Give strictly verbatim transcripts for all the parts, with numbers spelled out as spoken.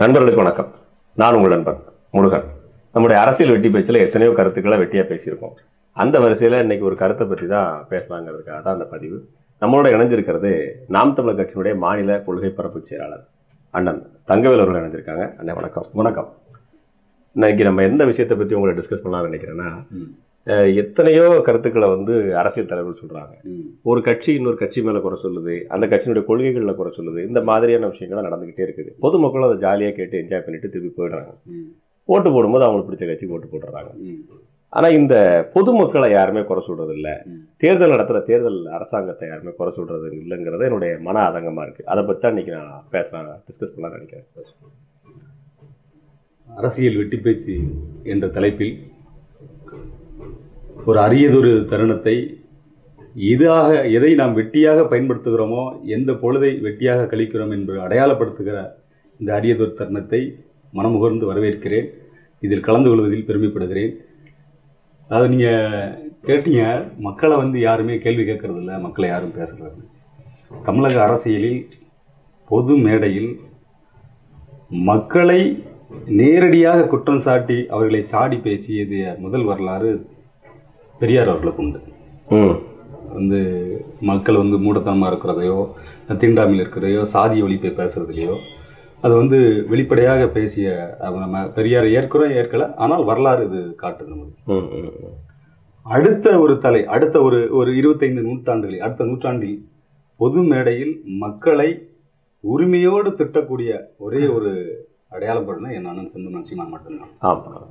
நண்பர்களுக்கு வணக்கம். நான் உங்கள் நண்பன் முருகன். நம்முடைய அரசியல் வெட்டி பேச்சில் எத்தனையோ கருத்துக்களை வெட்டியாக பேசியிருக்கோம். அந்த வரிசையில் இன்னைக்கு ஒரு கருத்தை பற்றி தான் பேசலாங்கிறதுக்காக தான் அந்த பதிவு. நம்மளோட இணைஞ்சிருக்கிறது நாம் தமிழர் கட்சியினுடைய மாநில கொள்கை பரப்பு செயலாளர் அண்ணன் தங்கவேல் அவர்கள் இணைஞ்சிருக்காங்க. அண்ணன் வணக்கம். வணக்கம். இன்னைக்கு நம்ம எந்த விஷயத்தை பற்றி உங்களை டிஸ்கஸ் பண்ணலாம்னு நினைக்கிறேன்னா, எத்தனையோ கருத்துக்களை வந்து அரசியல் தலைவர்கள் சொல்றாங்க. ஒரு கட்சி இன்னொரு கட்சி மேல குறை சொல்லுது, அந்த கட்சியினுடைய கொள்கைகள்ல குறை சொல்லுது. இந்த மாதிரியான விஷயங்கள்லாம் நடந்துகிட்டே இருக்குது. பொதுமக்களும் அதை ஜாலியா கேட்டு என்ஜாய் பண்ணிட்டு திருப்பி போயிடுறாங்க. ஓட்டு போடும்போது அவங்களுக்கு பிடிச்ச கட்சிக்கு ஓட்டு போடுறாங்க. ஆனா இந்த பொதுமக்களை யாருமே குறை சொல்றது இல்லை, தேர்தல் நடத்துற தேர்தல் அரசாங்கத்தை யாருமே குறை சொல்றது இல்லைங்கிறது என்னுடைய மன ஆதங்கமா இருக்கு. அதை பத்தி தான் இன்னைக்கு நான் பேசலாம், டிஸ்கஸ் பண்ணலாம் நினைக்கிறேன். அரசியல் வெட்டி பேச்சு என்ற தலைப்பில் ஒரு அரியதொரு தருணத்தை இதாக எதை நாம் வெட்டியாக பயன்படுத்துகிறோமோ, எந்த பொழுதை வெட்டியாக கழிக்கிறோம் என்று அடையாளப்படுத்துகிற இந்த அரியதொரு தருணத்தை மனமுகர்ந்து வரவேற்கிறேன். இதில் கலந்து கொள்வதில் பெருமைப்படுகிறேன். அதாவது நீங்கள் கேட்டீங்க, மக்களை வந்து யாருமே கேள்வி கேட்கறதில்ல, மக்களை யாரும் பேசுகிறது. தமிழக அரசியலில் பொது மேடையில் மக்களை நேரடியாக குற்றம் சாட்டி அவர்களை சாடி பேசியது முதல் வரலாறு பெரியார் அவர்களுக்கு உண்டு. வந்து மக்கள் வந்து மூடத்தனமாக இருக்கிறதையோ, தீண்டாமையில் இருக்கிறதையோ, சாதிய ஒழிப்பை பேசுறதுலையோ அது வந்து வெளிப்படையாக பேசிய நம்ம பெரியாரை ஏற்கிறோம் ஏற்கலை, ஆனால் வரலாறு இது காட்டுது. நமக்கு அடுத்த ஒரு தலை அடுத்த ஒரு ஒரு இருபத்தைந்து நூற்றாண்டுகளில் அடுத்த நூற்றாண்டில் பொது மேடையில் மக்களை உரிமையோடு திட்டக்கூடிய ஒரே ஒரு அடையாளப்படுனா என் அண்ணன் செந்தமிழன் சீமான் மட்டும்தான். ஆமாம்.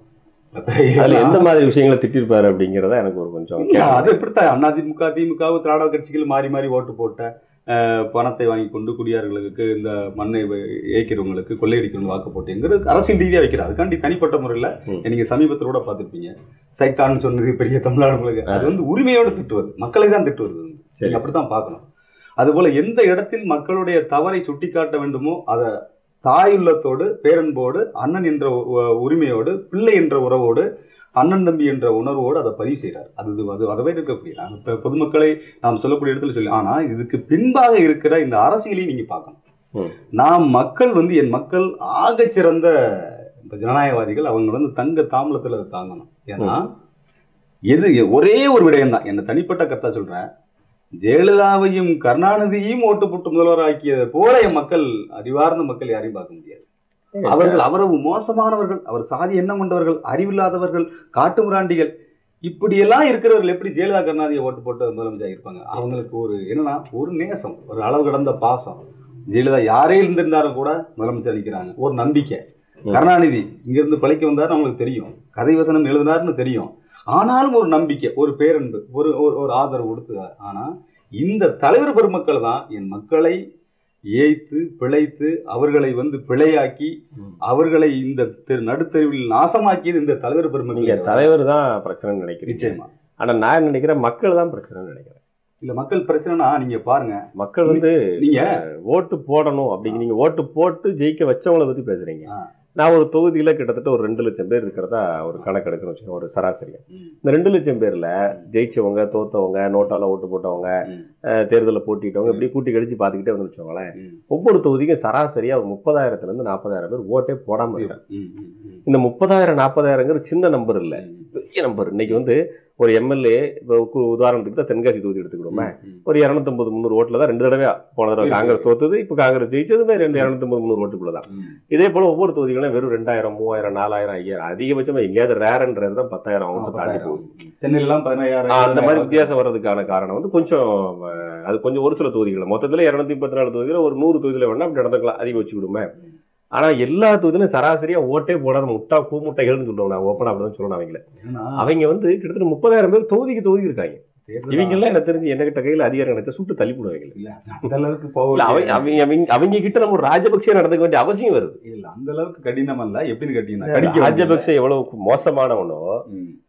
எந்த மாதிரி விஷயங்களை திட்டிருப்பாரு அப்படிங்கிறத எனக்கு ஒரு கொஞ்சம் அது எப்படித்தான் அதிமுக திமுக திராவிட கட்சிகள் மாறி மாறி ஓட்டு போட்ட பணத்தை வாங்கி கொண்டு குடியார்களுக்கு, இந்த மண்ணை ஏய்க்கிறவங்களுக்கு, கொள்ளையடிக்கிறவங்க வாக்கு போட்டுங்கிறது அரசியல் ரீதியாக வைக்கிறார். அதுக்காண்டி தனிப்பட்ட முறையில் நீங்க சமீபத்தில் கூட பார்த்துருப்பீங்க, சைத்தான்னு சொன்னது பெரிய தமிழ்நாடு. அது வந்து உரிமையோடு திட்டுவது, மக்களை தான் திட்டுவது. சரி, அப்படித்தான் பார்க்கணும். அதுபோல எந்த இடத்தில் மக்களுடைய தவறை சுட்டிக்காட்ட வேண்டுமோ அதை தாயுள்ளத்தோடு, பேரன்போடு, அண்ணன் என்ற உரிமையோடு, பிள்ளை என்ற உறவோடு, அண்ணன் தம்பி என்ற உணர்வோடு அதை பதிவு செய்கிறார். அது அது வரவே இருக்கக்கூடிய இப்போ பொதுமக்களை நாம் சொல்லக்கூடிய இடத்துல சொல்லி, ஆனால் இதுக்கு பின்பாக இருக்கிற இந்த அரசியலையும் நீங்க பார்க்கணும். நாம் மக்கள் வந்து என் மக்கள் ஆக சிறந்த ஜனநாயகவாதிகள், அவங்க வந்து தங்க தாம்பலத்தில் அதை தாங்கணும். ஏன்னா எது ஒரே ஒரு விடயம் தான், என்ன தனிப்பட்ட கருத்தா சொல்றேன், ஜெயலலிதாவையும் கருணாநிதியையும் ஓட்டு போட்டு முதல்வர் ஆக்கியது போல என் மக்கள், அறிவார்ந்த மக்கள் யாரையும் பார்க்க முடியாது. அவர்கள் அவரவு மோசமானவர்கள், அவர் சாதி எண்ணம் கொண்டவர்கள், அறிவில்லாதவர்கள், காட்டுமிராண்டிகள், இப்படியெல்லாம் இருக்கிறவர்கள் எப்படி ஜெயலலிதா கருணாநிதியை ஓட்டு போட்டு முதலமைச்சர் இருப்பாங்க? அவங்களுக்கு ஒரு என்னன்னா ஒரு நேசம், ஒரு அளவு கடந்த பாசம். ஜெயலலிதா யாரே இருந்திருந்தாலும் கூட முதலமைச்சர் அளிக்கிறாங்க, ஒரு நம்பிக்கை. கருணாநிதி இங்கிருந்து பழிக்க வந்தாருன்னு அவங்களுக்கு தெரியும், கதை வசனம் எழுதினாருன்னு தெரியும், ஆனாலும் ஒரு நம்பிக்கை, ஒரு பேரன்பு, ஒரு ஒரு ஆதரவு கொடுத்தார். ஆனா இந்த தலைவர் பெருமக்கள் தான் என் மக்களை ஏய்த்து பிழைத்து அவர்களை வந்து பிழையாக்கி அவர்களை இந்த நடுத்தருவில் நாசமாக்கியது இந்த தலைவர் பெருமக்கள். தலைவர் தான் பிரச்சனைன்னு நினைக்கிறேன். நிச்சயமா. ஆனா நான் நினைக்கிறேன் மக்கள் தான் பிரச்சனைன்னு நினைக்கிறேன். இல்ல, மக்கள் பிரச்சனைனா நீங்க பாருங்க, மக்கள் வந்து நீங்க ஓட்டு போடணும் அப்படிங்க, நீங்க ஓட்டு போட்டு ஜெயிக்க வச்சவங்களை பத்தி பேசுறீங்க. நான் ஒரு தொகுதியில கிட்டத்தட்ட ஒரு ரெண்டு லட்சம் பேர் இருக்கிறதா ஒரு கணக்கு எடுக்கணும் வச்சுக்கோங்க, ஒரு சராசரியா. இந்த ரெண்டு லட்சம் பேர்ல ஜெயிச்சவங்க, தோத்தவங்க, நோட்டால ஓட்டு போட்டவங்க, தேர்தலில் போட்டிட்டவங்க, இப்படி கூட்டி கழிச்சு பார்த்துக்கிட்டே வந்து வச்சுக்கோங்களேன், ஒவ்வொரு தொகுதிக்கும் சராசரியா ஒரு முப்பதாயிரத்துல இருந்து நாற்பதாயிரம் பேர் ஓட்டே போடாம இருக்காங்க. இந்த முப்பதாயிரம் நாற்பதாயிரங்கிற சின்ன நம்பர் இல்லை, பெரிய நம்பர். இன்னைக்கு வந்து ஒரு எம்எல்ஏ உதாரணத்துக்கு தான் தென்காசி தொகுதி எடுத்துக்கிடுவோமே, ஒரு இரநூத்தி ஐம்பது முந்நூறு ஓட்டுல தான் ரெண்டு தடவை போன தடவை காங்கிரஸ் தோத்தது, இப்போ காங்கிரஸ் ஜெயிச்சதுமே ரெண்டு இரநூத்தி ஐம்பது முந்நூறு ஓட்டுக்குள்ளதான். இதே போல ஒவ்வொரு தொகுதிகளும் வெறும் ரெண்டாயிரம் மூவாயிரம் நாலாயிரம் ஐயாயிரம், அதிகபட்சமா எங்கேயாவது ரேர்ன்றது தான் பத்தாயிரம் அவங்க தாண்டி போகுது. சென்னையிலாம் பதினாயிரம். அந்த மாதிரி வித்தியாசம் வர்றதுக்கான காரணம் வந்து கொஞ்சம் அது கொஞ்சம் ஒரு சில தொகுதிகள், மொத்தத்துல இருநூத்தி முப்பத்தி நாலு தொகுதியில ஒரு நூறு தொகுதியில வேணா அப்படி நடந்துக்கலாம், அதிகம் வச்சுக்கிடுமே. ஆனா எல்லா தொகுதியிலும் சராசரியா ஓட்டே போடாத முட்டா கூமுட்டைகள்னு சொல்லுவாங்க, நான் ஓப்பனா அப்படிதான் சொல்லணும். அவங்கள அவங்க வந்து கிட்டத்தட்ட முப்பதாயிரம் பேர் தொகுதிக்கு தொகுதி இருக்காங்க. இவங்க எல்லாம் என்ன தெரிஞ்சு என்ன கிட்ட கையில அதிகாரம் கிடைச்சா சுட்டு தள்ளி போடுவாங்க. அந்த அளவுக்கு போகல. அவங்க கிட்ட நம்ம ஒரு ராஜபக்சே நடந்துக்க வேண்டிய அவசியம் வருது. இல்ல, அந்த அளவுக்கு கடினம் அல்ல. எப்படின்னு கேட்டீங்கன்னா, ராஜபக்சே எவ்வளவு மோசமானவனோ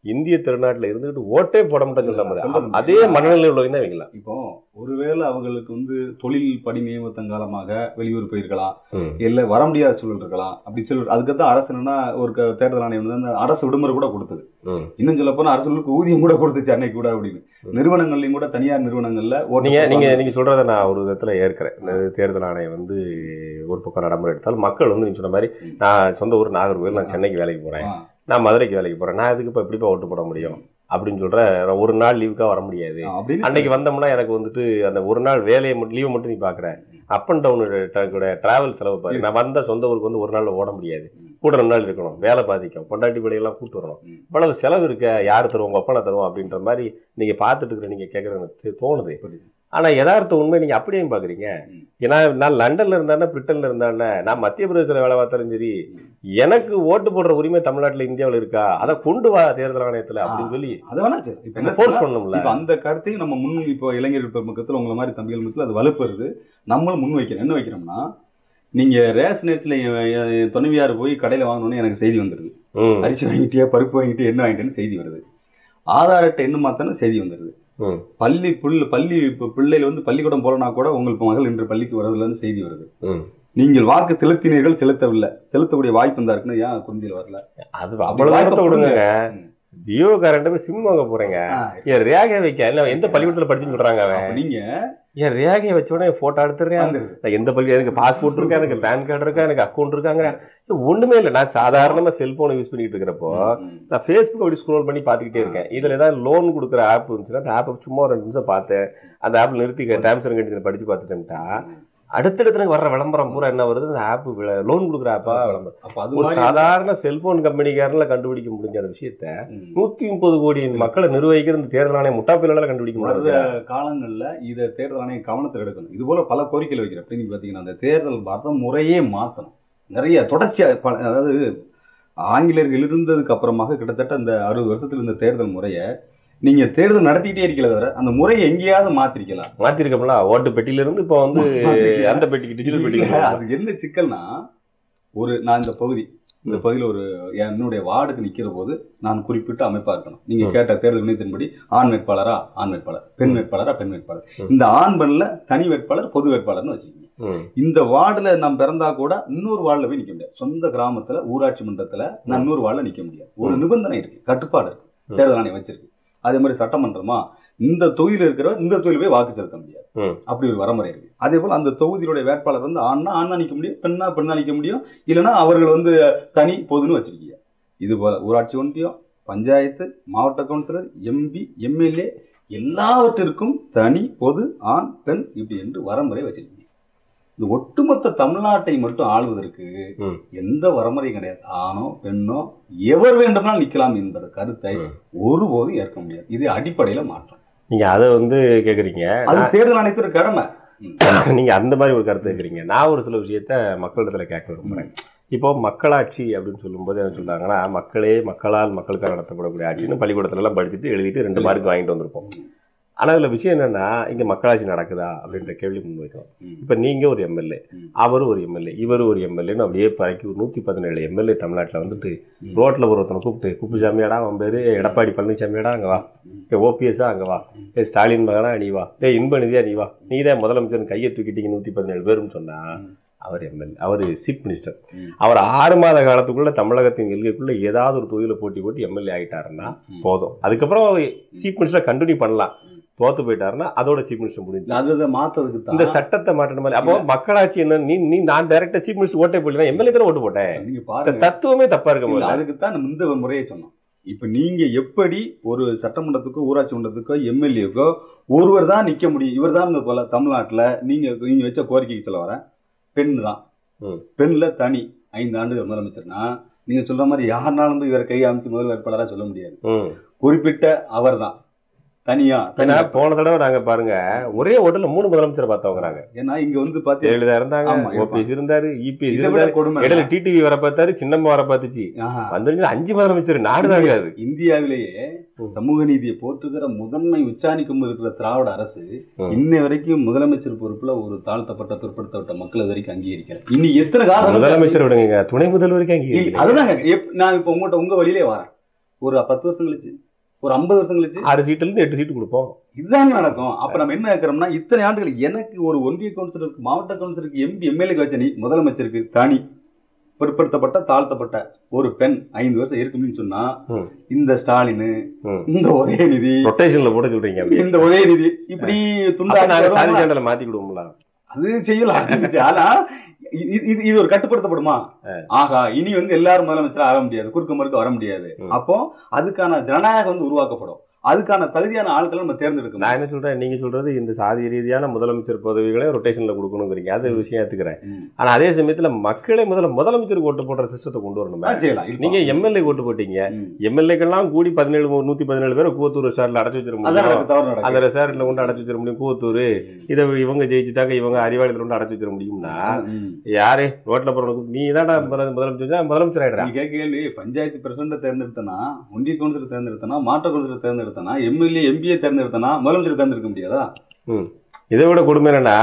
இந்திய திருநாட்டுல இருந்துட்டு ஓட்டே போட மாட்டேன்னு சொல்ல மாதிரி அதே மனநிலை உள்ளவங்க தான் வைக்கலாம். இப்போ ஒருவேளை அவங்களுக்கு வந்து தொழில் பணி நியமத்தம் காலமாக வெளியூர் போயிருக்கலாம், இல்ல வர முடியாத சூழல் இருக்கலாம். அப்படி சொல்லி அதுக்குதான் அரசு என்னன்னா ஒரு தேர்தல் ஆணையம் வந்து அரசு விடுமுறை கூட கொடுத்தது. இன்னும் சொல்ல போனா அரசுகளுக்கு ஊதியம் கூட கொடுத்துச்சு அன்னைக்கு கூட. அப்படின்னு நிறுவனங்கள்லயும் கூட தனியார் நிறுவனங்கள்ல நீங்க நீங்க நீங்க சொல்றதை நான் ஒரு விதத்துல ஏற்கிறேன். இந்த தேர்தல் ஆணையம் வந்து ஒரு பக்கம் நடைமுறை எடுத்தால் மக்கள் வந்து நீங்க சொன்ன மாதிரி நான் சொந்த ஊர் நாகர்கோவில், நான் சென்னைக்கு வேலைக்கு போறேன், நான் மதுரைக்கு வேலைக்கு போறேன், நான் இதுக்கு இப்ப எப்படிப்பா ஓட்டு போட முடியும் அப்படின்னு சொல்ற ஒரு நாள் லீவுக்கா வர முடியாது. அன்னைக்கு வந்தோம்னா எனக்கு வந்துட்டு அந்த ஒரு நாள் வேலையை மட்டும் லீவை மட்டும் நீ பாக்குற அப் அண்ட் டவுன் டிராவல் செலவு பாரு. நான் வந்த சொந்த ஊருக்கு வந்து ஒரு நாள் ஓட முடியாது, கூட ரெண்டு நாள் இருக்கணும், வேலை பாதிக்கும், பொண்டாட்டி பிள்ளைகள்லாம் கூட்டு வரணும், இவ்வளவு செலவு இருக்க, யார் தருவோம், ஒப்பனை தருவோம் அப்படின்ற மாதிரி நீங்க பாத்துட்டு இருக்கிற நீங்க கேட்கறது தோணுது. ஆனா யதார்த்த உண்மை நீங்க அப்படியே பாக்குறீங்க. ஏன்னா நான் லண்டன்ல இருந்தானே பிரிட்டன்ல இருந்தானே நான் மத்திய பிரதேசத்துல வேலை பார்த்தாலும் சரி, எனக்கு ஓட்டு போடுற உரிமை தமிழ்நாட்டுல இந்தியாவில் இருக்கா, அதை கொண்டு வா தேர்தல் ஆணையத்துல அப்படின்னு சொல்லி அதை வேணா சரி இப்ப போர்ஸ் பண்ணணும்ல. இப்ப அந்த கருத்தையும் நம்ம முன் இப்போ இளைஞர்கள் பக்கத்துல உங்களை மாதிரி தம்பிகள் மத்தியில் அது வலுப்புறது நம்மளும் முன் வைக்கிறோம். என்ன வைக்கிறோம்னா, நீங்க ரேஷனேஜ்ல துணைவியார் போய் கடையில வாங்கணும்னு எனக்கு செய்தி வந்துருது, அரிசி வாங்கிட்டியா பருப்பு வாங்கிட்டு என்ன வாங்கிட்டேன்னு செய்தி வருது, ஆதார் அட்டை என்ன மாத்தானு செய்தி வந்துருது, பள்ளி புல் பள்ளி பிள்ளைகள் வந்து பள்ளிக்கூடம் போலனா கூட உங்களுக்கு மகள் இன்று பள்ளிக்கு வரதுலன்னு செய்தி வருது. நீங்கள் வாக்கு செலுத்தினீர்கள், செலுத்தவில்லை, செலுத்தக்கூடிய வாய்ப்பு இருந்தா இருக்குன்னு ஏன் குந்தியில் வரல? அது அவ்வளவு விடுங்க. ஜியோ காரண்ட சிம் வாங்க போறேங்க, என் ரேகை வைக்க இல்ல எந்த பள்ளிக்கூடத்துல படிச்சுன்னு சொல்றாங்க அவன், நீங்க என் ரேகையை வச்ச உடனே போட்டோ எடுத்துறேன், எந்த பள்ளி, எனக்கு பாஸ்போர்ட் இருக்கா, எனக்கு பேன் கார்டு இருக்கா, எனக்கு அக்கௌண்ட் இருக்காங்க, ஒண்ணுமே இல்லை. நான் சாதாரணமா செல்போனை யூஸ் பண்ணிட்டு இருக்கிறப்போ நான் ஃபேஸ்புக் அப்படி ஸ்க்ரோல் பண்ணி பாத்துக்கிட்டே இருக்கேன். இதுல ஏதாவது லோன் கொடுக்குற ஆப் இருந்துச்சுன்னா அந்த ஆப்பை சும்மா ரெண்டு நிமிஷம் பார்த்தேன், அந்த ஆப்ல நிறுத்தி டேர்ம்ஸ் அண்ட் கண்டிஷன் படிச்சு பார்த்துட்டேன்ட்டா அடுத்தடுத்து வர்ற விளம்பரம் பூரா என்ன வருது, அந்த ஆப் லோன் கொடுக்குற ஆப்பா விளம்பரம். ஒரு சாதாரண செல்போன் கம்பெனிக்காரன்ல கண்டுபிடிக்க முடிஞ்ச அந்த விஷயத்த நூத்தி முப்பது கோடி மக்களை நிர்வகிக்கிற இந்த தேர்தல் ஆணையம் முட்டாப்பிலால கண்டுபிடிக்க முடியாத காலங்கள்ல இதை தேர்தல் ஆணையம் கவனத்தில் எடுக்கணும். இது போல பல கோரிக்கைகள் வைக்கிறேன். அப்படின்னு பாத்தீங்கன்னா அந்த தேர்தல் பார்த்த முறையே மாற்றணும். நிறைய தொடர்ச்சியா, அதாவது ஆங்கிலேயர்கள் இருந்ததுக்கு அப்புறமாக கிட்டத்தட்ட அந்த அறுபது வருஷத்துல இந்த தேர்தல் முறையை நீங்க தேர்தல் நடத்திட்டே இருக்கல தவிர அந்த முறையை எங்கேயாவது மாத்திருக்கலாம். மாத்திருக்கோம்ல, ஓட்டு பெட்டியில இருந்து இப்ப வந்து அந்த பெட்டிக்கு டிஜிட்டல் பெட்டி. அது என்ன சிக்கல்னா, ஒரு நான் இந்த பகுதி இந்த பகுதியில் ஒரு என்னுடைய வார்டுக்கு நிக்கிற போது நான் குறிப்பிட்ட அமைப்பா இருக்கணும். நீங்க கேட்ட தேர்தல் விண்ணப்பத்தின்படி ஆண் வேட்பாளரா ஆண் வேட்பாளர், பெண் வேட்பாளரா பெண் வேட்பாளர், இந்த ஆண் பெண்ல தனி வேட்பாளர் பொது வேட்பாளர்னு வச்சுக்கோங்க. இந்த வார்டுல நாம் பிறந்தா கூட இன்னொரு வார்டுல போய் நிக்க முடியாது. சொந்த கிராமத்துல ஊராட்சி மன்றத்துல நான் இன்னொரு வார்டுல நிக்க முடியாது. ஒரு நிபந்தனை இருக்கு, கட்டுப்பாடு இருக்கு, தேர்தல் ஆணையம் வச்சிருக்கு. அதே மாதிரி சட்டமன்றமா இந்த தொகுதியில் இருக்கிறவர் இந்த தொகுதியில் போய் வாக்கு செலுத்த முடியாது, அப்படி ஒரு வரமுறை இருக்கு. அதே போல அந்த தொகுதியினுடைய வேட்பாளர் வந்து ஆண்னா ஆண்ணா நிக்க முடியும், பெண்ணா பெண்ணா நிக்க முடியும், இல்லைன்னா அவர்கள் வந்து தனி பொதுன்னு வச்சிருக்கீங்க. இது போல ஊராட்சி ஒன்றியம், பஞ்சாயத்து, மாவட்ட கவுன்சிலர், எம்பி, எம்எல்ஏ எல்லாவற்றிற்கும் தனி பொது ஆண் பெண் இப்படி என்று வரமுறை வச்சிருக்கீங்க. இந்த ஒட்டுமொத்த தமிழ்நாட்டை மட்டும் ஆளுவதற்கு எந்த வரமுறையும் கிடையாது. ஆணோ பெண்ணோ எவர் வேண்டுமானால் நிக்கலாம் என்பது கருத்தை ஒருபோதும் ஏற்க முடியாது. இது அடிப்படையில மாற்றம். நீங்க அதை வந்து கேக்குறீங்க, அது தேர்தல் ஆணையத்தோட கடமை. நீங்க அந்த மாதிரி ஒரு கருத்து கேக்குறீங்க. நான் ஒரு சில விஷயத்த மக்களிடத்துல கேட்க விரும்புறேன். இப்போ மக்களாட்சி அப்படின்னு சொல்லும்போது என்ன சொல்றாங்கன்னா, மக்களே மக்களால் மக்களுக்காக நடத்தப்படக்கூடிய ஆட்சின்னு பள்ளிக்கூடத்துல எல்லாம் படிச்சுட்டு எழுதிட்டு ரெண்டு மார்க் வாங்கிட்டு வந்திருப்போம். ஆனா இதுல விஷயம் என்னன்னா, இங்க மக்களாட்சி நடக்குதா அப்படின்ற கேள்வி முன்வைக்கிறோம். இப்ப நீங்க ஒரு எம்எல்ஏ, அவரு ஒரு எம்எல்ஏ, இவரு ஒரு எம்எல்ஏன்னு அப்படியே பறக்கி ஒரு நூத்தி பதினேழு எம்எல்ஏ தமிழ்நாட்டுல வந்துட்டு ரோட்ல ஒருத்தனை கூப்பிட்டு குப்புசாமியாடா அவன் பேரு, எடப்பாடி பழனிசாமியாடா அங்க வா, ஓபிஎஸ்ஸா அங்க வா, ஏ ஸ்டாலின் மகனா நீ வா, ஏ இன்பநிதியா நீ வா, நீதான் முதலமைச்சர் கையை தூக்கிட்டீங்க நூத்தி பதினேழு பேருன்னு சொன்னா அவர் எம்எல்ஏ, அவர் சீஃப் மினிஸ்டர். அவர் ஆறு மாத காலத்துக்குள்ள தமிழகத்தின் எல்கைக்குள்ள ஏதாவது ஒரு தொகுதியில போட்டி போட்டு எம்எல்ஏ ஆகிட்டாருன்னா போதும். அதுக்கப்புறம் சீஃப் மினிஸ்டர் கண்டினியூ பண்ணலாம். தோத்து போயிட்டாருன்னா அதோட சீஃப் மினிஸ்டர் முடிஞ்சு அதை மாற்றதுக்கு இந்த சட்டத்தை மாற்றின மாதிரி. அப்போ மக்களாட்சி என்ன, நீ நீ நான் டைரக்டா சீஃப் மினிஸ்டர் ஓட்டே போடலாம், எம்எல்ஏ தானே ஓட்டு போட்டேன். நீங்க பாருங்க, தத்துவமே தப்பா இருக்க போது. அதுக்கு தான் நம்ம இந்த முறையை சொன்னோம். இப்ப நீங்க எப்படி ஒரு சட்டமன்றத்துக்கோ ஊராட்சி மன்றத்துக்கோ எம்எல்ஏக்கோ ஒருவர் தான் நிக்க முடியும், இவர் தான் போல தமிழ்நாட்டுல நீங்க நீங்க வச்ச கோரிக்கைக்கு சொல்ல வர பெண் தான். பெண்ல தனி ஐந்து ஆண்டுகள் முதலமைச்சர்னா நீங்க சொல்ற மாதிரி யாருனாலும் இவரை கை அமைச்சு முதல் வேட்பாளரா சொல்ல முடியாது. குறிப்பிட்ட அவர் தான் தனியா. போன தடவை நாங்க பாருங்க ஒரே ஓட்டுல மூணு முதலமைச்சர் பார்த்தவங்க. ஏன்னா இங்க வந்து பாத்து ஜெயலலிதா இருந்தாங்க, ஓபிஎஸ் இருந்தாரு, இபிஎஸ் இருந்தாரு, இடையில டிடிவி வர பார்த்தாரு, சின்னம்மா வர பார்த்துச்சு, வந்து அஞ்சு முதலமைச்சர். நாடுதாங்க அது. இந்தியாவிலேயே சமூக நீதியை போற்றுகிற முதன்மை உச்சாணிக்கும் இருக்கிற திராவிட அரசு இன்னை வரைக்கும் முதலமைச்சர் பொறுப்புல ஒரு தாழ்த்தப்பட்ட பிற்படுத்தப்பட்ட மக்கள் இது வரைக்கும் அங்கீகரிக்கல. இனி எத்தனை காலம் முதலமைச்சர் விடுங்க, துணை முதல்வருக்கு அங்கீகரிக்கல. அதுதாங்க நான் இப்ப உங்கள்கிட்ட உங்க வழியிலே வரேன். ஒரு பத்து வருஷம் கழிச்சு, ஒரு ஐம்பது வருஷம் கழிச்சு ஆறு சீட்டுல இருந்து எட்டு சீட்டு கொடுப்போம். இதுதான் நடக்கும். அப்ப நம்ம என்ன கேட்கிறோம்னா, இத்தனை ஆண்டுகள் எனக்கு ஒரு ஒன்றிய கவுன்சிலருக்கு, மாவட்ட கவுன்சிலருக்கு, எம்பி எம்எல்ஏக்கு வச்ச நீ முதலமைச்சருக்கு தனி பிற்படுத்தப்பட்ட தாழ்த்தப்பட்ட ஒரு பெண் ஐந்து வருஷம் இருக்குன்னு சொன்னா, இந்த ஸ்டாலின், இந்த உதயநிதி ரொட்டேஷன்ல போட சொல்றீங்க, இந்த உதயநிதி இப்படி துண்டா மாத்தி விடுவோம்ல, அது செய்யலாம். ஆனா இது ஒரு கட்டுப்படுத்தப்படுமா? ஆகா, இனி வந்து எல்லாரும் முதலமைச்சர் ஆக முடியாது, குறுக்க மறுக்க வர முடியாது. அப்போ அதுக்கான ஜனநாயகம் வந்து உருவாக்கப்படும். அதுக்கான தகுதியான ஆட்களை நம்ம தேர்ந்தெடுக்கணும். நான் என்ன சொல்றேன், நீங்க சொல்றது இந்த சாதி ரீதியான முதலமைச்சர் பதவிகளை ரொட்டேஷன்ல கொடுக்கணுங்கிறீங்க, அது விஷயம் ஏத்துக்கிறேன். ஆனா அதே சமயத்துல மக்களே முதல்ல முதலமைச்சருக்கு ஓட்டு போடுற சிஸ்டத்தை கொண்டு வரணும். நீங்க எம்எல்ஏ ஓட்டு போட்டீங்க, எம்எல்ஏக்கெல்லாம் கூடி பதினேழு நூத்தி பதினேழு பேரை கூவத்தூர் ரெசார்ட்ல அடைச்சு வச்சிட முடியும், அந்த ரெசார்ட்ல கொண்டு அடைச்சு வச்சிட முடியும். கூவத்தூர் இதை இவங்க ஜெயிச்சுட்டாங்க, இவங்க அறிவாளத்தில் கொண்டு அடைச்சு வச்சிட முடியும்னா யாரு ரோட்ல போறவங்க நீ தான் முதலமைச்சர் முதலமைச்சர் ஆயிடுறா. நீ கேள்வி பஞ்சாயத்து பிரசிடண்ட தேர்ந்தெடுத்தனா, ஒன்றிய கவுன்சிலர் தேர்ந்தெடுத்தனா, மாவட்ட கவுன்சிலர் தேர்ந்தெடுத்தனா, எம்எல்ஏ எம்பிஏ தேர்ந்தெடுத்தனா, முதலமைச்சர் தேர்ந்தெடுக்க முடியாதா? இதை விட கொடுமை என்னன்னா,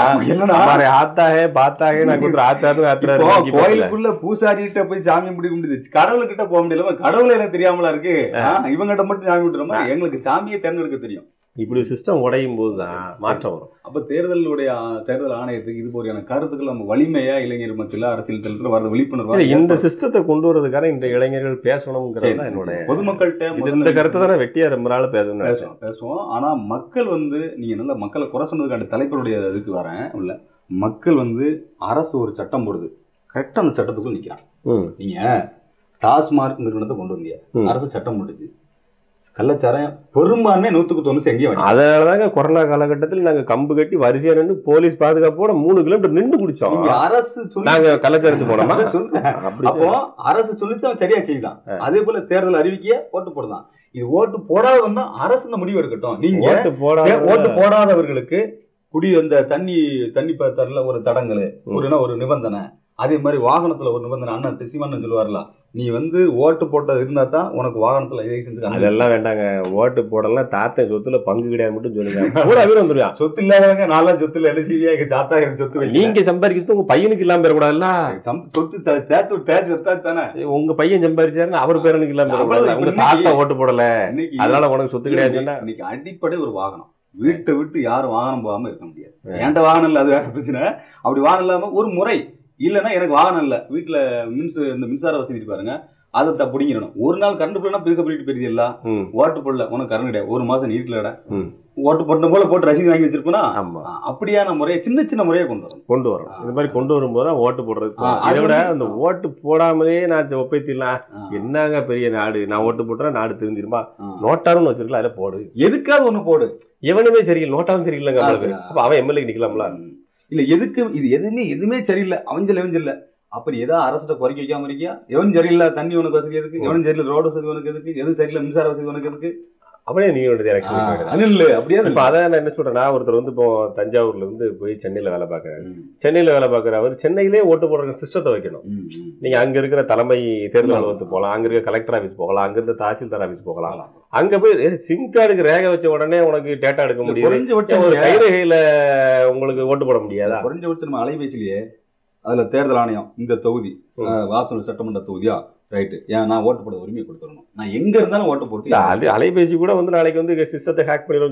கோயிலுக்குள்ள பூசாரிகிட்ட போய் சாமி கும்பிட முடியுது, கடவுள்கிட்ட போக முடியல. கடவுளை எனக்கு தெரியாமலா இருக்கு, இவங்கிட்ட மட்டும் சாமி கும்பிடுறோமா? எங்களுக்கு சாமியை தேர்ந்தெடுக்க தெரியும். இப்படி சிஸ்டம் உடையும் போதுதான் மாற்றம் வரும். அப்ப தேர்தலுடைய தேர்தல் ஆணையத்துக்கு இது போறியான கருத்துக்கள் நம்ம வலிமையா இளைஞர் மத்தியில் அரசியல் தளத்துல வர விழிப்புணர்வு இந்த சிஸ்டத்தை கொண்டு வரதுக்கான இந்த இளைஞர்கள் பேசணுங்கிறது என்னோட பொதுமக்கள்கிட்ட இந்த கருத்தை தானே வெட்டியா ரொம்ப நாள் பேசணும் பேசுவோம். ஆனா மக்கள் வந்து நீங்க நல்ல மக்களை குறை சொன்னதுக்கான தலைப்பருடைய இதுக்கு வரேன் உள்ள மக்கள் வந்து அரசு ஒரு சட்டம் போடுது, கரெக்டா அந்த சட்டத்துக்குள்ள நிக்கிறான். நீங்க டாஸ்மார்க் நிறுவனத்தை கொண்டு வந்தீங்க, அரசு சட்டம் போட்டுச்சு, கள்ளச்சாரம் பெரும்பான்மை நூத்துக்கு தொண்ணூறு எங்கேயும். அதனாலதாங்க கொரோனா காலகட்டத்தில் நாங்க கம்பு கட்டி வரிசையா நின்று போலீஸ் பாதுகாப்போட மூணு கிலோமீட்டர் நின்று குடிச்சோம். அரசு நாங்க கள்ளச்சாரத்துக்கு போனோமா? அப்போ அரசு சொல்லிச்சு அவன் சரியா செய்தான். அதே போல தேர்தல் அறிவிக்க ஓட்டு போடுதான். இது ஓட்டு போடாதவன்னா அரசு இந்த முடிவு எடுக்கட்டும். நீங்க ஓட்டு போடாதவர்களுக்கு குடி அந்த தண்ணி தண்ணி தரல ஒரு தடங்கல், ஒரு ஒரு நிபந்தனை, அதே மாதிரி வாகனத்துல ஒரு நிபந்தனை. அண்ணன் திசிமான்னு சொல்லுவார்ல, நீ வந்து ஓட்டு போட்ட இருந்தா தான் உனக்கு வாகனத்துல லைசன்ஸ். அதெல்லாம் வேண்டாங்க, ஓட்டு போடலாம் தாத்தா சொத்துல பங்கு கிடையாது மட்டும் சொல்லுங்க. வந்துருவான் சொத்து இல்லாதவங்க நாலாம் சொத்துல எல்சிவியா சாத்தா சொத்து நீங்க சம்பாதிக்கிறது உங்க பையனுக்கு இல்லாம பெறக்கூடாதுல்ல. சொத்து தேத்து தேச்சு சொத்தா தானே உங்க பையன் சம்பாதிச்சாருன்னு அவர் பேரனுக்கு இல்லாம பெறக்கூடாது. உங்க தாத்தா ஓட்டு போடல, அதனால உனக்கு சொத்து கிடையாதுன்னா இன்னைக்கு அடிப்படை ஒரு வாகனம். வீட்டை விட்டு யாரும் வாகனம் போகாம இருக்க முடியாது. ஏன்ட்ட வாகனம் இல்ல, அது வேற பிரச்சனை. அப்படி வாகனம் இல்லாம ஒரு முறை இல்லைன்னா எனக்கு வாகனம் இல்லை, வீட்டுல மின்ச இந்த மின்சார வசதி பாருங்க, அதை பிடிங்கிடணும். ஒரு நாள் கரண்ட் போனா பேச போயிட்டு போயிருது எல்லாம். ஓட்டு போடல உனக்கு கரண்ட் கிடையாது, ஒரு மாசம் நீட்ல ஓட்டு போட்ட போல போட்டு ரசீது வாங்கி வச்சிருப்போம்னா அப்படியான முறையை சின்ன சின்ன முறையை கொண்டு வரும் கொண்டு வரும் இந்த மாதிரி கொண்டு வரும்போது ஓட்டு போடுறது. அதை விட அந்த ஓட்டு போடாமலே நான் ஒப்பைத்திடலாம், என்னங்க பெரிய நாடு, நான் ஓட்டு போட்டுறேன் நாடு தெரிஞ்சிருமா, நோட்டாருன்னு வச்சிருக்கலாம், அதில் போடு, எதுக்காவது ஒண்ணு போடு. எவனுமே சரியில்லை, நோட்டாவும் சரியில்லைங்க, அப்ப அவன் எம்எல்ஏ நிக்கலாம்ல. இல்ல எதுக்கு இது எதுவுமே எதுவுமே சரியில்லை, அவஞ்சல் எவஞ்சல்ல. அப்படி ஏதாவது அரசு குறைக்க வைக்காம இருக்கியா? எவன் சரியில்லை தண்ணி உனக்கு வசதி எதுக்கு, எவன் சரியில்லை ரோடு வசதி உனக்கு எதுக்கு, எது சரியில்லை மின்சார வசதி உனக்கு எதுக்கு, அப்படியே நீங்க அப்படியே. இப்ப அதான் நான் என்ன சொல்றேன்னா, ஒருத்தர் வந்து இப்போ தஞ்சாவூர்ல இருந்து போய் சென்னையில வேலை பார்க்கறாரு. சென்னையில வேலை பார்க்கற அவர் சென்னையிலே ஓட்டு போடுற சிஸ்டத்தை வைக்கணும். நீங்க அங்க இருக்கிற தலைமை தேர்தல் அலுவலகத்துக்கு போகலாம், அங்க இருக்க கலெக்டர் ஆபீஸ் போகலாம், அங்க இருக்க தாசில்தார் ஆபீஸ் போகலாம். அங்க போய் சிம் கார்டுக்கு ரேக வச்ச உடனே உனக்கு டேட்டா எடுக்க முடியும், கைரேகையில உங்களுக்கு ஓட்டு போட முடியாதா? குறைஞ்சபட்சம் நம்ம அலைபேசியிலேயே அதுல தேர்தல் ஆணையம் இந்த தொகுதி வாசல் சட்டமன்ற தொகுதியா ரைட்டு, ஏன் நான் ஓட்டு போட உரிமை கொடுத்துடணும், நான் எங்க இருந்தாலும் ஓட்டு போட்டு. அது அலைபேசி கூட வந்து நாளைக்கு வந்து சிஸ்டத்தை ஹேக் பண்ணிடும்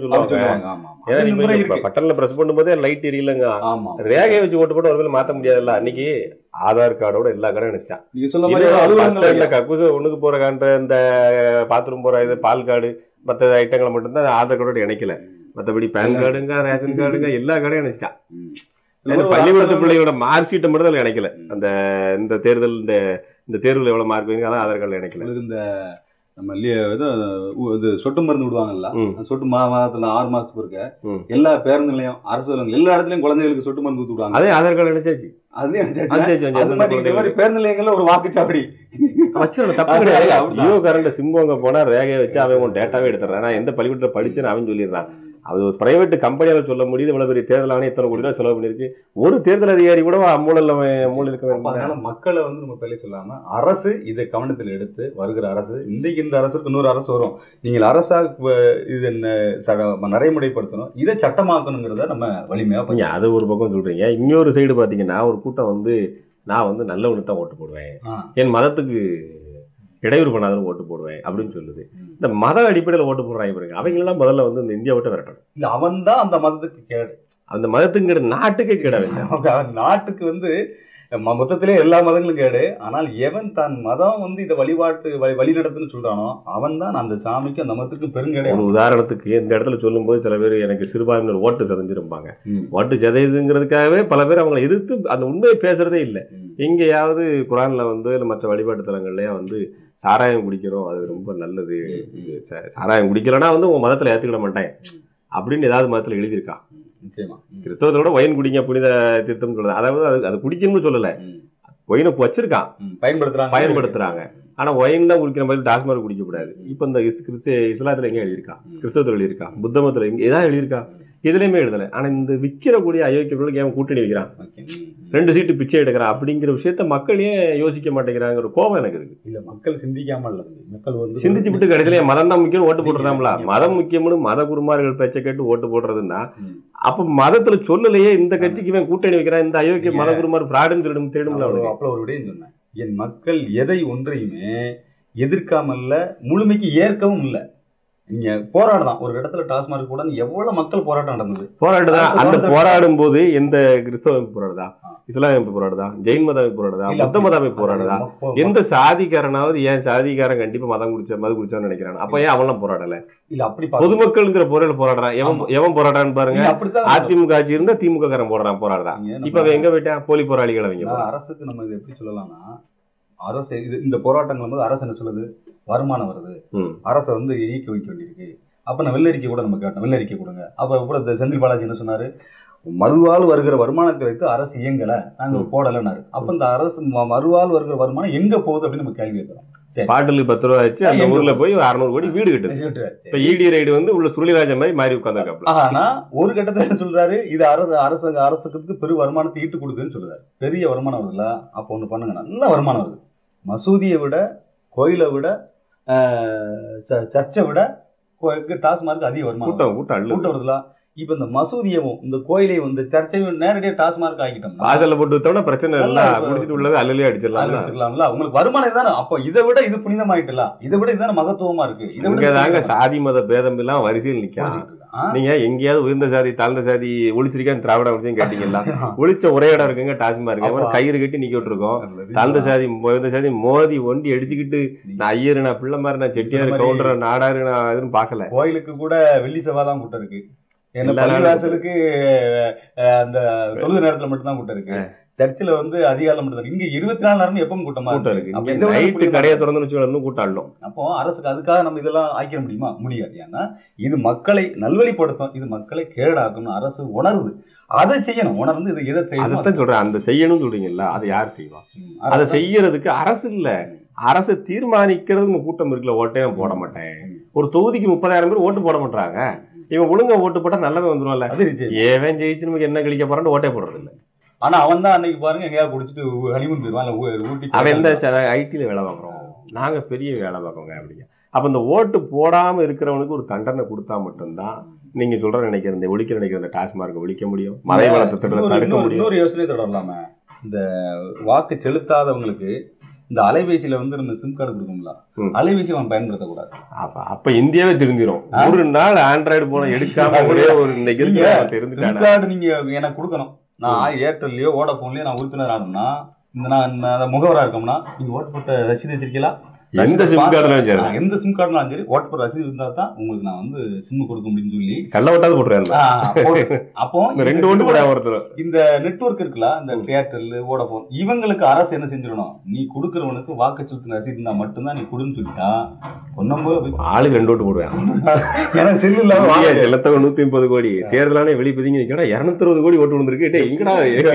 சொல்லுவாங்க. பட்டன்ல பிரஸ் பண்ணும்போதே லைட் எரியலங்க, ரேகையை வச்சு ஓட்டு போட்டு ஒருவேளை மாத்த முடியாதுல்ல. அன்னைக்கு ஆதார் கார்டோட எல்லா கடையும் நினைச்சிட்டான். நீங்க சொல்ல கக்கூசு ஒண்ணுக்கு போற காண்ற இந்த பாத்ரூம் போற இது பால் கார்டு மற்ற ஐட்டங்களை மட்டும்தான் ஆதார் கார்டோட இணைக்கல, மற்றபடி பேன் கார்டுங்க ரேஷன் கார்டுங்க எல்லா கடையும் நினைச்சிட்டான். பள்ளிக்கூடத்து பிள்ளையோட மார்க் ஷீட்டை மட்டும் தான் நினைக்கல. அந்த இந்த தேர்தல் இந்த இந்த தேர்வுல எவ்வளவு மார்க் வைங்க அதான் ஆதார் கார்டுல நினைக்கல. இந்த நம்ம இது சொட்டு மருந்து விடுவாங்கல்ல, சொட்டு மாதத்துல ஆறு மாசத்துக்கு இருக்க எல்லா பேருந்து நிலையம் அரசு எல்லா இடத்துலயும் குழந்தைகளுக்கு சொட்டு மருந்து ஊத்தி விடுவாங்க. அதே ஆதார் கார்டு நினைச்சாச்சு. பேருந்து நிலையங்கள்ல ஒரு வாக்குச்சாவடி வச்சிடணும், தப்பு கிடையாது. ஜியோ கரண்ட் சிம்பு போனா ரேகையை வச்சு அவன் டேட்டாவே எடுத்துறான். நான் எந்த பள்ளிக்கூடத்துல படிச்சேன்னு அவன் சொல்லிடுறான். அது ஒரு பிரைவேட் கம்பெனியால சொல்ல முடியுது, இவ்வளவு பெரிய தேர்தல் ஆணையம் எத்தனை கோடி ரூபாய் செலவு பண்ணிருக்கு, ஒரு தேர்தல் அதிகாரி கூட மூலையில மூலையில் இருக்க வேண்டும். அதனால மக்களை வந்து நம்ம பேச சொல்லாம அரசு இதை கவனத்தில் எடுத்து வருகிற அரசு, இன்றைக்கு இந்த அரசுக்கு இன்னொரு அரசு வரும், நீங்கள் அரசா இது என்ன நடைமுறைப்படுத்தணும், இதை சட்டமாக்கணுங்கிறத நம்ம வலிமையா பண்ணி. அது ஒரு பக்கம் சொல்றீங்க. இன்னொரு சைடு பாத்தீங்கன்னா ஒரு கூட்டம் வந்து நான் வந்து நல்லவனுக்கு தான் ஓட்டு போடுவேன், என் மதத்துக்கு இடையூறு பண்ணாதன்னு ஓட்டு போடுவேன் அப்படின்னு சொல்லுது. இந்த மத அடிப்படையில் ஓட்டு போடுறாங்க பாருங்க, அவங்களெல்லாம் முதல்ல வந்து இந்த இந்தியா விட்டு விரட்டணும். இல்ல அவன் தான் அந்த மதத்துக்கு கேடு, அந்த மதத்துக்கு நாட்டுக்கே கேடவில்லை. நாட்டுக்கு வந்து மொத்தத்திலே எல்லா மதங்களும் கேடு. ஆனால் எவன் தான் மதம் வந்து இதை வழிபாட்டு வழி நடத்துன்னு சொல்றானோ அவன் தான் அந்த சாமிக்கு அந்த மதத்துக்கு பெருங்கேடு. ஒரு உதாரணத்துக்கு இந்த இடத்துல சொல்லும் போது சில பேர் எனக்கு சிறுபான்மையினர் ஓட்டு சதைஞ்சிருப்பாங்க. ஓட்டு சதையுதுங்கிறதுக்காகவே பல பேர் அவங்களை எதிர்த்து அந்த உண்மையை பேசுறதே இல்லை. எங்கேயாவது குரான்ல வந்து இல்லை மற்ற வழிபாட்டு தலங்கள்லயே வந்து சாராயம் குடிக்கிறோம் அது ரொம்ப நல்லது, சாராயம் குடிக்கலன்னா வந்து உங்க மதத்துல ஏத்துக்கிட மாட்டேன் அப்படின்னு ஏதாவது மதத்துல எழுதியிருக்கா? கிறிஸ்தவத்தோட ஒயின் குடிங்க புனித தீர்த்தம் சொல்றது, அதாவது அது அது குடிக்கணும்னு சொல்லல, ஒயினை வச்சிருக்கான் பயன்படுத்துறாங்க பயன்படுத்துறாங்க ஆனா ஒயின் தான் குடிக்கிற மாதிரி டாஸ்மாக் குடிக்க கூடாது. இப்ப இந்த கிறிஸ்து இஸ்லாத்துல எங்க எழுதியிருக்கா, கிறிஸ்தவத்துல எழுதியிருக்கா, புத்த மதத்துல எங்க ஏதாவது எழுதியிருக்கா? இதுலயுமே எழுதலை. ஆனா இந்த விற்கிற கூடிய அயோக்கியர்களுக்கு ஏன் கூட்டணி வைக்கிறான், ரெண்டு சீட்டு பிச்சை எடுக்கிறான் அப்படிங்கிற விஷயத்த மக்கள் ஏன் யோசிக்க மாட்டேங்கிறாங்கிற கோபம் எனக்கு இருக்கு. இல்ல மக்கள் சிந்திக்காம இல்ல, மக்கள் வந்து சிந்திச்சு விட்டு கடைசியில மதம் தான் முக்கியம் ஓட்டு போட்டுறாங்களா? மதம் முக்கியம்னு மத குருமார்கள் பேச்சை கேட்டு ஓட்டு போடுறதுன்னா அப்ப மதத்துல சொல்லலையே இந்த கட்சிக்கு இவன் கூட்டணி வைக்கிறான், இந்த அயோக்கிய மத குருமார் பிராடுன்னு தேடும் தேடும்ல. அப்பல ஒரு விடயம் சொன்னேன், என் மக்கள் எதை ஒன்றையுமே எதிர்க்காமல்ல முழுமைக்கு ஏற்கவும் இல்லை. நீங்க போராடலாம் ஒரு இடத்துல டாஸ்மாக் கூட எவ்வளவு மக்கள் போராட்டம் நடந்தது, போராடுதான். அந்த போராடும் போது எந்த கிறிஸ்தவ அமைப்பு போராடுதா, இஸ்லாம் அமைப்பு போராடுதா, ஜெயின் மத அமைப்பு போராடுதா, புத்த மத அமைப்பு போராடுதா? எந்த சாதிக்காரனாவது ஏன் சாதிக்காரன் கண்டிப்பா மதம் குடிச்ச மது குடிச்சான்னு நினைக்கிறான், அப்ப ஏன் அவன்லாம் போராடல? இல்ல அப்படி பொதுமக்கள்ங்கிற பொருள் போராடுறான். எவன் எவன் போராடான்னு பாருங்க. அதிமுக ஆட்சி இருந்தா திமுக காரன் போடுறான் போராடுறான். இப்ப அவன் எங்க போயிட்டான்? போலி போராளிகள் அவங்க. அரசுக்கு நம்ம இதை எப்படி சொல்லலாம்னா, அரசு இது இந்த போராட்டங்கள் போது அரசு என்ன சொல்லுது, வருமானம் வருது, அரசை வந்து இயக்கி வைக்க வேண்டியிருக்கு. அப்ப நான் வெள்ளரிக்கை கூட நம்ம கேட்டோம், வெள்ளரிக்கை கொடுங்க. அப்ப கூட செந்தில் பாலாஜி என்ன சொன்னாரு, மறுவாள் வருகிற வருமானத்தை வைத்து அரசு இயங்கல, நாங்க போடலன்னாரு. அப்ப இந்த அரசு மறுவாள் வருகிற வருமானம் எங்க போகுது அப்படின்னு நம்ம கேள்வி கேட்கிறோம். பாட்டிலுக்கு பத்து ரூபா ஆச்சு, அந்த ஊர்ல போய் அறுநூறு கோடி வீடு கட்டு. இப்ப இடி ரைடு வந்து உள்ள சுருளிராஜ மாதிரி மாறி உட்கார்ந்து. ஆனா ஒரு கட்டத்துல என்ன சொல்றாரு, இது அரசு அரசு அரசுக்கு பெரு வருமானத்தை ஈட்டு கொடுக்குதுன்னு சொல்றாரு. பெரிய வருமானம் வருதுல்ல, அப்ப ஒண்ணு பண்ணுங்க, நல்ல வருமானம் வருது. மசூதியை விட, கோயிலை விட, சர்ச்சை விட டாஸ்மார்க் அதிக வருமானம், கூட்டம் கூட்டம் கூட்டம் வருதுல. இப்ப இந்த மசூதியவும் இந்த கோயிலையும் இந்த சர்ச்சையும் நேரடியா டாஸ்மார்க் ஆகிட்டோம். வாசல்ல போட்டு விட்டோம்னா பிரச்சனை இல்ல, முடிச்சிட்டு உள்ளவே அள்ளலே அடிச்சிடலாம்ல. உங்களுக்கு வருமானம் இதுதானே. அப்ப இதை விட இது புனிதமாயிட்டுல, இதை விட இதுதானே மகத்துவமா இருக்கு. இதை தாங்க சாதி மத பேதம் எல்லாம் வரிசையில் நிக்கலாம். நீங்க எங்கேயாவது உயர்ந்த சாதி தாழ்ந்த சாதி ஒழிச்சிருக்கான்னு திராவிட அமைச்சையும் கேட்டீங்களா? ஒழிச்ச ஒரே இடம் இருக்குங்க டாஸ்மார்க். கயிறு கட்டி நிக்க விட்டுருக்கோம். தாழ்ந்த சாதி உயர்ந்த சாதி மோதி ஒண்டி அடிச்சுக்கிட்டு நான் ஐயரு நான் பிள்ளை மாதிரி நான் செட்டியாரு கவுண்டர் நாடாரு நான் எதுவும் பாக்கல. கோயிலுக்கு கூட வெள்ளி செவ்வாய் கூட்டம் இருக்கு. பள்ளிவாசலுக்கு அந்த தொழுது நேரத்துல மட்டும்தான் கூட்டம் இருக்கு. சர்ச்சில் வந்து அதிகாலம் மட்டும். இங்க இருபத்தி நாலு நேரமும் எப்பவும் கூட்டமா இருக்கு. கடையை திறந்து வச்சு கூட்டாடும். அப்போ அரசுக்கு அதுக்காக நம்ம இதெல்லாம் ஆக்கிட முடியுமா? முடியாது. ஏன்னா இது மக்களை நல்வழிப்படுத்தும், இது மக்களை கேடாக்கணும். அரசு உணருது, அதை செய்யணும். உணர்ந்து இது எதை செய்யணும் சொல்றேன். அந்த செய்யணும் சொல்றீங்கல்ல, அதை யார் செய்வா? அதை செய்யறதுக்கு அரசு இல்ல, அரசு தீர்மானிக்கிறது. கூட்டம் இருக்குல்ல, ஓட்டே போட மாட்டேன். ஒரு தொகுதிக்கு முப்பதாயிரம் பேர் ஓட்டு போட மாட்டாங்க. இவன் ஒழுங்கா ஓட்டு போட்டா நல்லவே வந்துருவான்ல. ஏவன் ஜெயிச்சு நமக்கு என்ன கழிக்க போறான்னு ஓட்டே போடுறது இல்லை. ஆனா அவன் தான் அன்னைக்கு பாருங்க எங்கேயாவது குடிச்சிட்டு ஹனிமூன் போயிருவான். அவன் எந்த ஐடில வேலை பார்க்குறோம், நாங்க பெரிய வேலை பார்க்கோங்க அப்படிங்க. அப்ப இந்த ஓட்டு போடாம இருக்கிறவனுக்கு ஒரு தண்டனை கொடுத்தா மட்டும்தான் நீங்க சொல்ற நினைக்கிற இந்த ஒழிக்க நினைக்கிற இந்த டாஸ்மார்க்கை ஒழிக்க முடியும், மலை வளத்தை தடுக்க முடியும். இன்னொரு யோசனை தொடரலாம, இந்த வாக்கு செலுத்தாதவங்களுக்கு இந்த அலைபேசியில வந்து நம்ம சிம் கார்டு கொடுக்கணும்ல, அலைபேசி அவன் பயன்படுத்தக்கூடாது. அப்ப இந்தியாவே திரும்பிடும். ஒரு நாள் ஆண்ட்ராய்டு போன எடுக்காம ஒரே ஒரு சிம் கார்டு நீங்க எனக்கு கொடுக்கணும். நான் ஏர்டெல்லையோ வோடாஃபோன்லயோ நான் உறுப்பினர் ஆகணும்னா, இந்த நான் முகவரா இருக்கோம்னா நீங்க ஓட்டு போட்ட ரசீது வச்சிருக்கீங்களா? எந்த சிம் கார்டுலாம் சரி, எந்த சிம் கார்டுலாம் சரி, ஓட்டு போட்ட ரசீது இருந்தா தான் உங்களுக்கு நான் வந்து சிம் கொடுக்க முடியும்னு சொல்லி கள்ள ஓட்டாது போட்டுருக்காங்க. அப்போ ரெண்டு ஓட்டு போட ஒருத்தர் இந்த நெட்வொர்க் இருக்குல்ல, இந்த ஏர்டெல் வோடாஃபோன், இவங்களுக்கு அரசு என்ன செஞ்சிடணும், நீ கொடுக்கறவனுக்கு வாக்கு செலுத்தின ரசீது இருந்தா மட்டும்தான் நீ கொடுன்னு சொல்லிட்டா ஆளுக்கு ரெண்டு ஓட்டு போடுவேன். ஏன்னா செல்லு இல்லாம செலுத்தவங்க நூத்தி முப்பது கோடி தேர்தலானே வெளிப்பதிங்க நிக்கா இருநூத்தி அறுபது கோடி ஓட்டு வந்துருக்கு. எங்கடா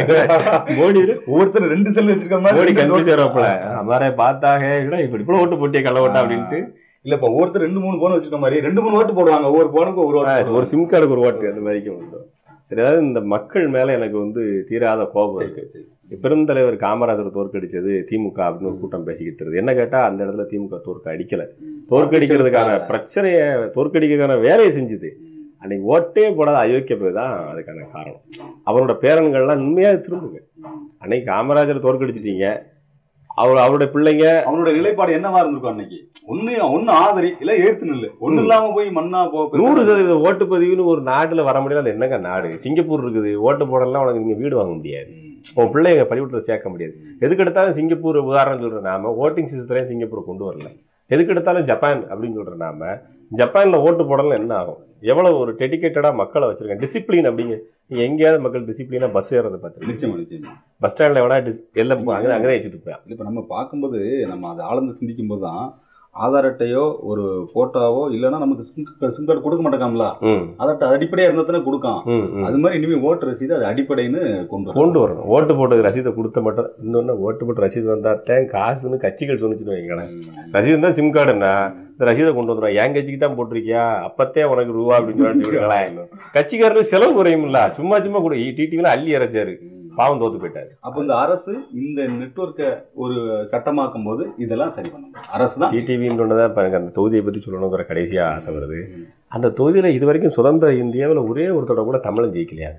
மோடி ஒவ்வொருத்தர் ரெண்டு செல்லு வச்சிருக்க மோடி கண்டுபிடிச்சாப்பல அமாரே பார்த்தாக இப்படி ஓட்டு போட்டிய கள்ள ஓட்டா அப்படின்ட்டு. இல்லப்பா ஒவ்வொருத்தர் ரெண்டு மூணு போன் வச்சிருக்க மாதிரி ரெண்டு மூணு ஓட்டு போடுவாங்க. ஒவ்வொரு போனுக்கு ஒரு ஒரு சிம் கார்டுக்கு ஒரு ஓட்டு அந்த மாதிரி வந்துடும். சரி, அதாவது இந்த மக்கள் மேல எனக்கு வந்து தீராத கோபம் இருக்கு. பெருந்தலைவர் காமராஜர் தோற்கடிச்சது திமுக அப்படின்னு ஒரு கூட்டம் பேசிக்கிட்டு இருக்கு. என்ன கேட்டா அந்த இடத்துல திமுக தோற்க அடிக்கல, தோற்கடிக்கிறதுக்கான பிரச்சனைய தோற்கடிக்கிறதுக்கான வேலையை செஞ்சுது. அன்னைக்கு ஓட்டே போடாத அயோக்கிய பேர் தான் அதுக்கான காரணம். அவரோட பேரன்கள்லாம் உண்மையாக திரும்புங்க. அன்னைக்கு காமராஜரை தோற்கடிச்சிட்டீங்க, அவர் அவருடைய பிள்ளைங்க அவனுடைய நிலைப்பாடு என்னவா இருந்திருக்கும் அன்னைக்கு? ஒண்ணு ஒண்ணு ஆதரி இல்ல ஏத்து நில்லு, ஒண்ணு இல்லாம போய் மண்ணா போ. நூறு சதவீத ஓட்டுப்பதிவுன்னு ஒரு நாட்டுல வர முடியாது. அது என்னங்க நாடு? சிங்கப்பூர் இருக்குது. ஓட்டு போடலாம் உனக்கு நீங்க வீடு வாங்க முடியாது, உன் பிள்ளைங்க பள்ளிக்கூடத்துல சேர்க்க முடியாது. எதுக்கு எடுத்தாலும் சிங்கப்பூர் உதாரணம் சொல்ற நாம ஓட்டிங் சிஸ்டத்தையும் சிங்கப்பூர் கொண்டு வரல. எதுக்கு எடுத்தாலும் ஜப்பான் அப்படின்னு சொல்ற நாம ஜப்பான்ல ஓட்டு போடலாம் என்ன ஆகும்? எவ்வளவு ஒரு டெடிகேட்டடா மக்களை வச்சிருக்கேன். டிசிப்ளின் அப்படிங்க எங்கேயாவது மக்கள் டிசிப்ளினா பஸ் ஏறதை பார்த்து நிச்சயமா நிச்சயமா பஸ் ஸ்டாண்ட்ல எவ்வளோ எல்லாம் அங்கே அங்கே வச்சுட்டு போய் இப்போ நம்ம பார்க்கும்போது நம்ம அதை ஆழ்ந்து சிந்திக்கும் போது தான் ஆதார் அட்டையோ ஒரு போட்டோவோ இல்லைன்னா நமக்கு சிம் சிம் கார்டு கொடுக்க மாட்டேங்காங்களா? ஆதார் அது அடிப்படையா இருந்தா தானே கொடுக்கான். அது மாதிரி இனிமேல் ஓட்டு ரசீது அது அடிப்படைன்னு கொண்டு கொண்டு வரணும். ஓட்டு போட்டு ரசீதை கொடுத்த மட்டும் இன்னொன்னு ஓட்டு போட்டு ரசீது வந்தாட்டேன் காசுன்னு கட்சிகள் சொன்னிச்சுன்னு வைங்களேன். ரசீது தான் சிம் கார்டுன்னா இந்த ரசீதை கொண்டு வந்துடும். என் கட்சிக்கு தான் போட்டிருக்கியா அப்பத்தே உனக்கு ரூபா அப்படின்னு சொல்லிட்டு கட்சிக்காரர்கள் செலவு குறையும்ல. சும்மா சும்மா கூட டிடிவில அள்ளி இறைச்சாரு, பாவம் தோத்து போயிட்டாரு. அப்போ இந்த அரசு இந்த நெட்வொர்க்கை ஒரு சட்டமாக்கும் போது இதெல்லாம் சரி பண்ணணும். அரசு தான் டிடிவின்றதான் இப்போ எனக்கு அந்த தொகுதியை பற்றி சொல்லணுங்கிற கடைசியாக ஆசை வருது. அந்த தொகுதியில் இது வரைக்கும் சுதந்திர இந்தியாவில் ஒரே ஒருத்தோட கூட தமிழன் ஜெயிக்கலையாங்க.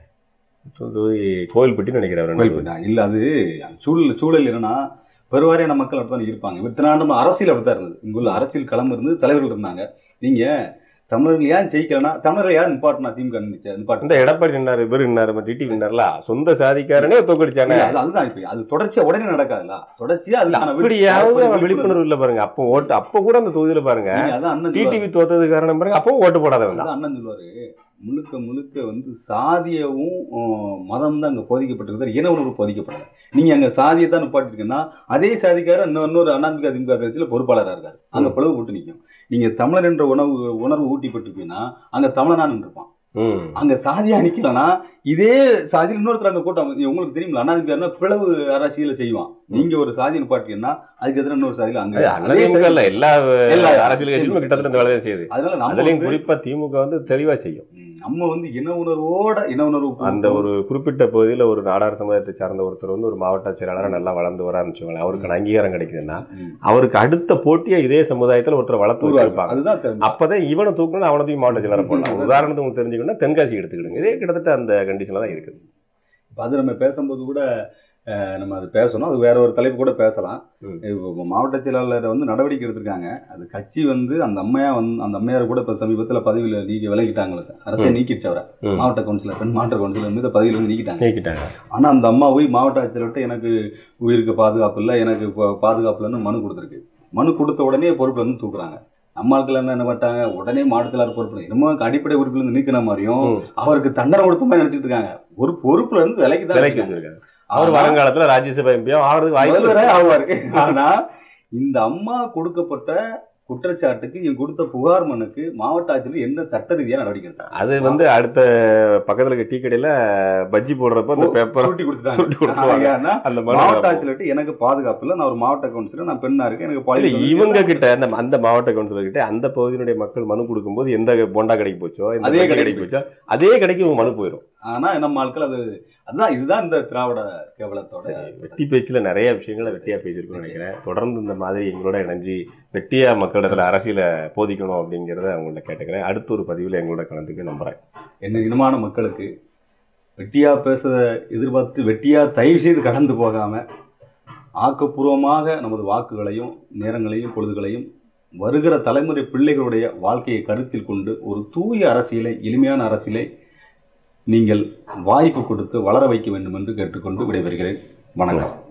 கோயில்பட்டின்னு நினைக்கிறேன். இல்லை அது சூழல் சூழல் என்னன்னா பெருவாரியான மக்கள் அப்படித்தான் இருப்பாங்க. இத்தனை ஆண்டு அரசியல் அப்படித்தான் இருந்தது. இங்குள்ள அரசியல் களம் இருந்து தலைவர்கள் இருந்தாங்க. நீங்க தமிழர்கள் ஏன் ஜெயிக்கலன்னா தமிழர்கள் யார் நிப்பாட்டினா? திமுக நிப்பாட்டு எடப்பாடி நின்னாரு, இவர் நின்னாரு, டிடி நின்னார்ல, சொந்த சாதிக்காரனே தோக்கடிச்சானே. அதுதான் இப்ப அது தொடர்ச்சியா உடனே நடக்காதுல்ல. தொடர்ச்சியா அதுல அப்படியாவது விழிப்புணர்வு இல்ல பாருங்க. அப்போ ஓட்டு அப்ப கூட அந்த தொகுதியில பாருங்க டிடிவி தோத்தது காரணம் பாருங்க. அப்பவும் ஓட்டு போடாதவங்க அண்ணன் சொல்லுவாரு. முழுக்க முழுக்க வந்து சாதியவும் மதம் தான் அங்க போதிக்கப்பட்டிருக்கிறது, இன உணர்வு போதிக்கப்படல. நீங்க அங்க சாதியை தான் நிப்பாட்டிருக்கீங்கன்னா அதே சாதிக்கார இன்னொரு அண்ணாதிமுக திமுக கட்சியில பொறுப்பாளராக இருக்காரு, அங்க பிளவு போட்டு நிற்கும். நீங்க தமிழர் என்ற உணவு உணர்வு ஊட்டிப்பட்டிருப்பீங்கன்னா அங்க தமிழனான் இருப்பான். அங்க சாதியா நிக்கலன்னா இதே சாதியில் இன்னொருத்தர் அங்க கூட்டம். உங்களுக்கு தெரியுமா அண்ணாதிமுக பிளவு அரசியல செய்வான். நீங்க ஒரு சாதி நிப்பாட்டீங்கன்னா அதுக்கு எதிராக இன்னொரு சாதியில அங்க எல்லா அரசியல் கட்சியும் கிட்டத்தட்ட இந்த வேலையை செய்யுது. அதனால நம்ம குறிப்பா திமுக வந்து தெளிவா செய்யும். நம்ம வந்து இன உணர்வோட இன உணர்வு அந்த ஒரு குறிப்பிட்ட பகுதியில் ஒரு நாடார் சமுதாயத்தை சார்ந்த ஒருத்தர் வந்து ஒரு மாவட்ட செயலாளராக நல்லா வளர்ந்து வர ஆரம்பிச்சுவாங்க. அவருக்கு அங்கீகாரம் கிடைக்குதுன்னா அவருக்கு அடுத்த போட்டியா இதே சமுதாயத்தில் ஒருத்தர் வளர்த்து வச்சிருப்பாங்க. அதுதான் அப்பதான் இவனை தூக்கணும் அவனை தூக்கி மாவட்ட செயலாளர் போடலாம். உதாரணத்துக்கு உங்களுக்கு தெரிஞ்சுக்கணும்னா தென்காசி எடுத்துக்கிடுங்க. இதே கிட்டத்தட்ட அந்த கண்டிஷன்ல தான் இருக்குது. இப்போ அது நம்ம பேசும்போது கூட நம்ம அது பேசணும். அது வேற ஒரு தலைப்பு கூட பேசலாம். மாவட்ட செயலாளர் வந்து நடவடிக்கை எடுத்திருக்காங்க. அது கட்சி வந்து அந்த அம்மையா வந்து அந்த அம்மையார் கூட இப்போ சமீபத்தில் பதவியில் நீக்கி விலகிட்டாங்க. அரசே நீக்கிடுச்சு அவரை. மாவட்ட கவுன்சிலர் பெண் மாவட்ட கவுன்சிலர் மீது பதவியில் வந்து நீக்கிட்டாங்க நீக்கிட்டாங்க ஆனால் அந்த அம்மா போய் மாவட்ட ஆட்சியர்கிட்ட எனக்கு உயிருக்கு பாதுகாப்பு இல்லை, எனக்கு பாதுகாப்பு இல்லைன்னு மனு கொடுத்துருக்கு. மனு கொடுத்த உடனே பொறுப்புல இருந்து தூக்குறாங்க. நம்ம ஆட்கள் என்ன என்ன பண்ணிட்டாங்க, உடனே மாவட்டத்தில் பொறுப்பு என்னமோ அடிப்படை உறுப்பில் இருந்து நீக்கின மாதிரியும் அவருக்கு தண்டனை கொடுத்த மாதிரி நினைச்சிட்டு இருக்காங்க. ஒரு பொறுப்புல இருந்து விலைக்கு தான் விலைக்கு வச்சிருக்காங்க. அவர் வருங்காலத்துல ராஜ்யசபா எம்பியா ஆகிறதுக்கு வாய்ப்பு ஆவாரு. ஆனா இந்த அம்மா கொடுக்கப்பட்ட குற்றச்சாட்டுக்கு இவங்க கொடுத்த புகார் மனுக்கு மாவட்ட ஆட்சியர் என்ன சட்ட ரீதியா நடவடிக்கை எடுத்தாங்க? அது வந்து அடுத்த பக்கத்துல டீ கடையில பஜ்ஜி போடுறப்ப அந்த பேப்பர் சுட்டி கொடுத்துட்டாங்க. அந்த மாவட்ட ஆட்சியர்கிட்ட எனக்கு பாதுகாப்பு இல்லை, நான் ஒரு மாவட்ட கவுன்சிலர், நான் பெண்ணா இருக்கேன், எனக்கு இவங்க கிட்ட அந்த அந்த மாவட்ட கவுன்சிலர் கிட்ட அந்த பகுதியினுடைய மக்கள் மனு கொடுக்கும்போது எந்த போண்டா கடைக்கு போச்சோ அதே கடைக்கு போச்சோ அதே கடைக்கு இவங்க மனு போயிடும். ஆனா நம்ம ஆட்கள் அது அதுதான் இதுதான் இந்த திராவிட கேவலத்தோட வெட்டி பேச்சுல நிறைய விஷயங்களை வெட்டியா பேசியிருக்கோம்னு நினைக்கிறேன். தொடர்ந்து இந்த மாதிரி எங்களோட இணைஞ்சு வெட்டியா மக்களிடத்துல அரசியல போதிக்கணும் அப்படிங்கிறத அவங்கள்ட்ட கேட்டுக்கிறேன். அடுத்த ஒரு பதிவில் எங்களோட கலந்துக்கு நம்புறேன். என்ன இனமான மக்களுக்கு வெட்டியா பேச எதிர்பார்த்துட்டு வெட்டியா தயவு செய்து கடந்து போகாம ஆக்கப்பூர்வமாக நமது வாக்குகளையும் நேரங்களையும் பொழுதுகளையும் வருகிற தலைமுறை பிள்ளைகளுடைய வாழ்க்கையை கருத்தில் கொண்டு ஒரு தூய அரசியலை எளிமையான அரசியலை நீங்கள் வாய்ப்பு கொடுத்து வளர வைக்க வேண்டும் என்று கேட்டுக்கொண்டு விடைபெறுகிறேன். வணக்கம்.